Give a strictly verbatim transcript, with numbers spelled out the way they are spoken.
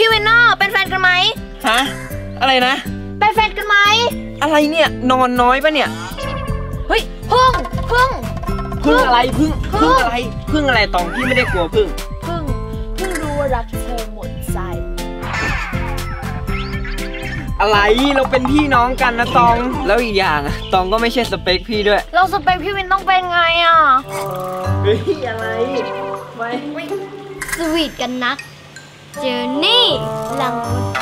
พี่วินเนอร์เป็นแฟนกันไหมฮะอะไรนะเป็นแฟนกันไหมอะไรเนี่ยนอนน้อยปะเนี่ยเฮ้ยพึ่งพึ่งพึ่งอะไรพึ่งพึ่งอะไรพึ่งอะไรตองพี่ไม่ได้กลัวพึ่งพึ่งพึ่งรู้ว่ารักเธอหมดใจอะไรเราเป็นพี่น้องกันนะตองแล้วอีกอย่างตองก็ไม่ใช่สเปคพี่ด้วยเราสเปคพี่วินต้องเป็นไงอ่ะเฮ้ยอะไรไม่สวีทกันนักเจอนี่หลัง